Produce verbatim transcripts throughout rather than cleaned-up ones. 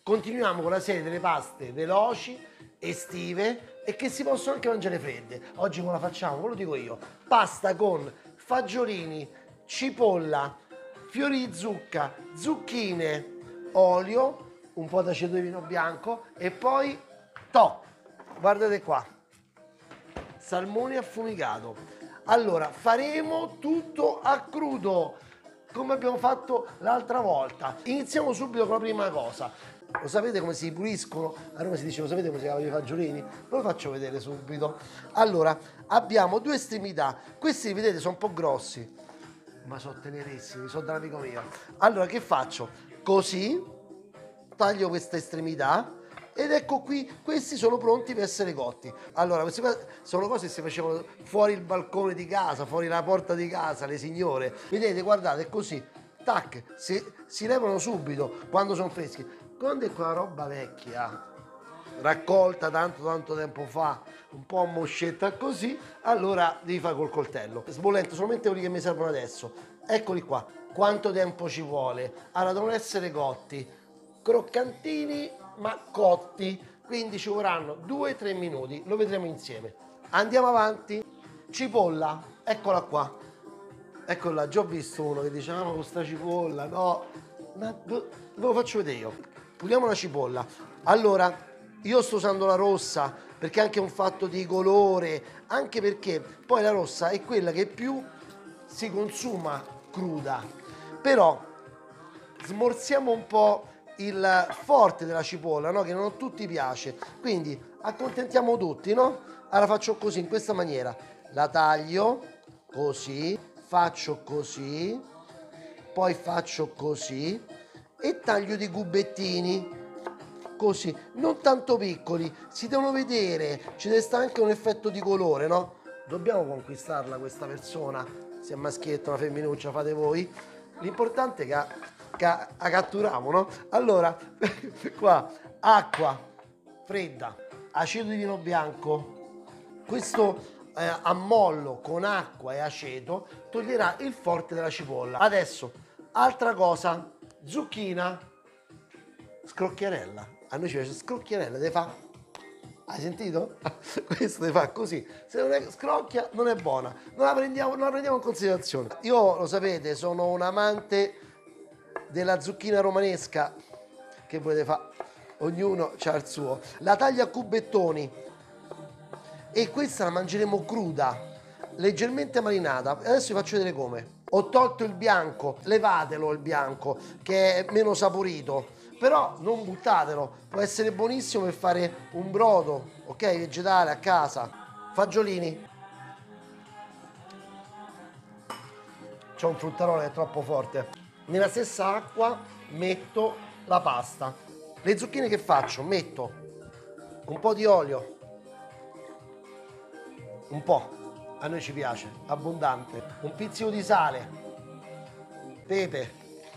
Continuiamo con la serie delle paste veloci, estive e che si possono anche mangiare fredde. Oggi come la facciamo? Ve lo dico io. Pasta con fagiolini, cipolla, fiori di zucca, zucchine, olio, un po' d'aceto di vino bianco e poi, toh, guardate qua, salmone affumicato. Allora, faremo tutto a crudo, come abbiamo fatto l'altra volta. Iniziamo subito con la prima cosa. Lo sapete come si puliscono? A Roma si dice, lo sapete come si lavano i fagiolini? Ve lo faccio vedere subito. Allora, abbiamo due estremità. Questi, vedete, sono un po' grossi, ma sono tenerissimi, sono dell'amico mio. Allora, che faccio? Così, taglio questa estremità ed ecco qui, questi sono pronti per essere cotti. Allora, queste sono cose che si facevano fuori il balcone di casa, fuori la porta di casa, le signore. Vedete, guardate, è così. Tac, si, si levano subito quando sono freschi. Quando è quella roba vecchia, raccolta tanto tanto tempo fa, un po' moscetta così, allora devi fare col coltello. Sbollento solamente quelli che mi servono adesso. Eccoli qua. Quanto tempo ci vuole? Allora, devono essere cotti, croccantini ma cotti, quindi ci vorranno due tre minuti, lo vedremo insieme. Andiamo avanti. Cipolla, eccola qua. Eccola, già ho visto uno che diceva, ah, ma con sta cipolla, no, ma ve lo faccio vedere io. Puliamo la cipolla. Allora, io sto usando la rossa perché è anche un fatto di colore, anche perché poi la rossa è quella che più si consuma cruda. Però smorziamo un po' il forte della cipolla, no? Che non a tutti piace. Quindi accontentiamo tutti, no? Allora faccio così, in questa maniera. La taglio così, faccio così, poi faccio così e taglio di cubettini, così, non tanto piccoli, si devono vedere, ci deve stare anche un effetto di colore, no? Dobbiamo conquistarla questa persona, se è maschietto, una femminuccia, fate voi. L'importante è che, che la catturiamo, no? Allora, qua, acqua fredda, aceto di vino bianco, questo eh, ammollo con acqua e aceto toglierà il forte della cipolla. Adesso, altra cosa, zucchina, scrocchiarella. A noi ci piace scrocchiarella, deve fa. Hai sentito? Questo deve fa così. Se non è scrocchia, non è buona. Non la prendiamo, non la prendiamo in considerazione. Io, lo sapete, sono un amante della zucchina romanesca. Che volete fare? Ognuno ha il suo. La taglio a cubettoni. E questa la mangeremo cruda, leggermente marinata. Adesso vi faccio vedere come. Ho tolto il bianco, levatelo il bianco che è meno saporito, però non buttatelo, può essere buonissimo per fare un brodo, ok, vegetale a casa. Fagiolini, c'ho un fruttarolo che è troppo forte. Nella stessa acqua metto la pasta. Le zucchine che faccio? Metto un po' di olio, un po'. A noi ci piace, abbondante, un pizzico di sale, pepe,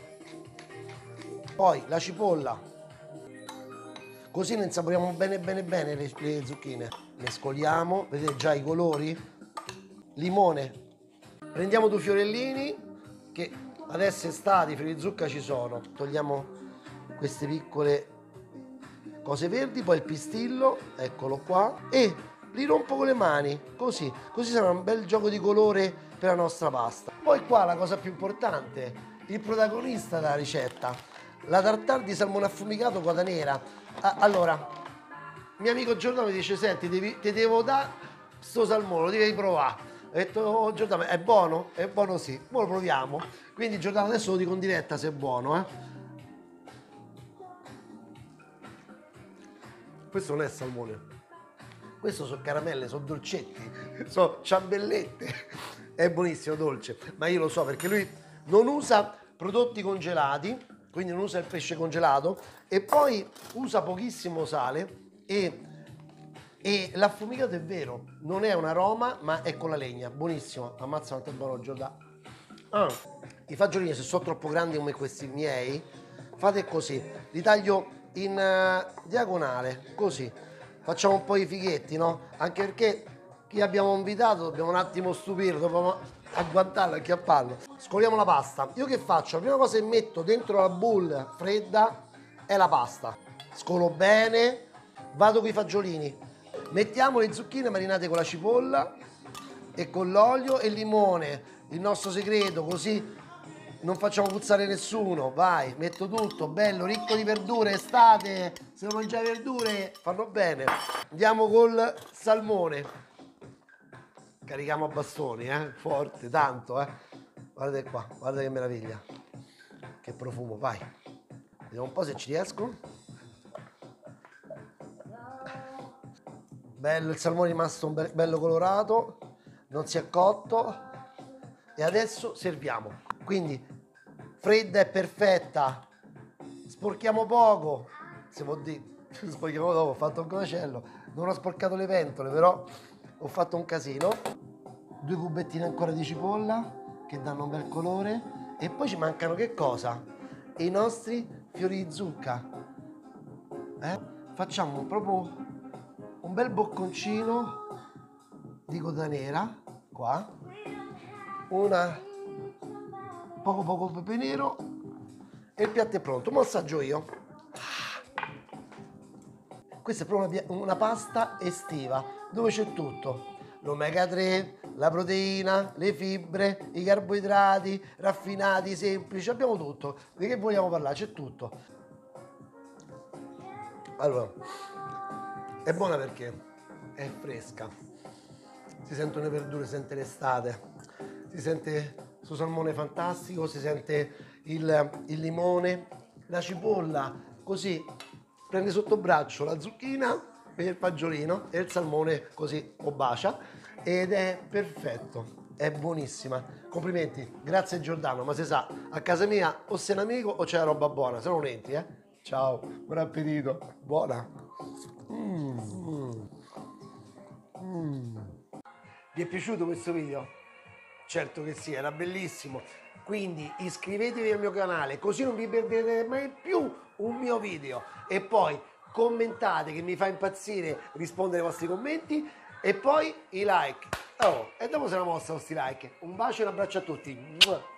poi la cipolla, così ne insaporiamo bene bene bene le, le zucchine. Mescoliamo, vedete già i colori, limone, prendiamo due fiorellini che adesso estate, i fiori di zucca ci sono, togliamo queste piccole cose verdi, poi il pistillo, eccolo qua, e li rompo con le mani, così, così sarà un bel gioco di colore per la nostra pasta. Poi qua la cosa più importante, il protagonista della ricetta, la tartare di salmone affumicato quota nera. Ah, allora, mio amico Giordano mi dice, senti, devi, ti devo dare sto salmone, lo devi provare. Ho detto, oh, Giordano, è buono? È buono sì, ora lo proviamo. Quindi Giordano adesso lo dico in diretta se è buono, eh. Questo non è salmone. Questo sono caramelle, sono dolcetti, sono ciambellette. È buonissimo, dolce, ma io lo so perché lui non usa prodotti congelati, quindi non usa il pesce congelato e poi usa pochissimo sale e, e l'affumicato è vero, non è un aroma ma è con la legna, buonissimo, ammazza quanto è buono Giordano. Ah, i fagiolini se sono troppo grandi come questi miei, fate così, li taglio in uh, diagonale, così. Facciamo un po' i fighetti, no? Anche perché chi abbiamo invitato dobbiamo un attimo stupirlo, dobbiamo agguantarlo, acchiapparlo. Scoliamo la pasta. Io che faccio? La prima cosa che metto dentro la bowl fredda è la pasta. scolo bene, vado con i fagiolini. Mettiamo le zucchine marinate con la cipolla e con l'olio e il limone, il nostro segreto, così non facciamo puzzare nessuno. Vai, metto tutto, bello, ricco di verdure, estate, se non mangiare verdure fanno bene. Andiamo col salmone. Carichiamo a bastoni, eh, forte, tanto, eh. Guardate qua, guarda che meraviglia. Che profumo, vai. Vediamo un po' se ci riesco. Bello, il salmone è rimasto be bello colorato, non si è cotto e adesso serviamo. Quindi fredda e perfetta, sporchiamo poco, si può dire, sporchiamo dopo, ho fatto un covacello, non ho sporcato le pentole però ho fatto un casino. Due cubettini ancora di cipolla che danno un bel colore e poi ci mancano che cosa? I nostri fiori di zucca. Eh? Facciamo proprio un bel bocconcino di coda nera qua, una poco poco pepe nero e il piatto è pronto. Mo' assaggio io. Questa è proprio una, una pasta estiva dove c'è tutto: l'omega tre, la proteina, le fibre, i carboidrati raffinati, semplici, abbiamo tutto. Di che vogliamo parlare? C'è tutto. Allora, è buona perché è fresca, si sentono le verdure, si sente l'estate, si sente questo salmone fantastico, si sente il, il limone, la cipolla, così prende sotto braccio la zucchina e il fagiolino e il salmone così lo bacia ed è perfetto, è buonissima. Complimenti, grazie Giordano, ma si sa, a casa mia o sei un amico o c'è la roba buona, se no non entri, eh. Ciao, buon appetito, buona. Mm, mm, mm. Vi è piaciuto questo video? Certo che sì, era bellissimo. Quindi iscrivetevi al mio canale così non vi perderete mai più un mio video. E poi commentate, che mi fa impazzire rispondere ai vostri commenti. E poi i like. Oh, e dopo se la mossa questi like. Un bacio e un abbraccio a tutti.